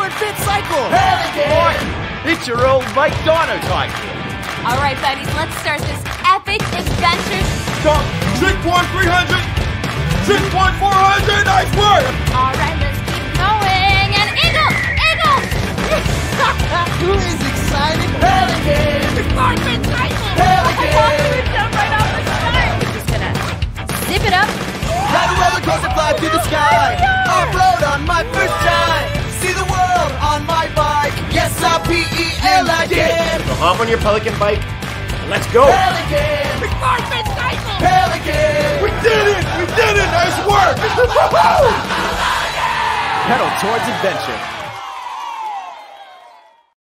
and fit cycle! Boy, it's your old Mike Donotype here. All right, buddies, let's start this epic adventure. Come, 6.300, 6.400, nice work! All right, let's keep going. And Eagle! Eagle! Who is excited? Morphin cycle! I thought we would jump right off the start. We're just gonna zip it up. Ride a roller coaster, fly to the sky. Off-road on my first time. See the world on my bike. Yes, I-P-E-L-I-K. So hop on your Pelican bike and let's go. Morphin cycle! We did it! We did it! Nice work! Pedal towards adventure.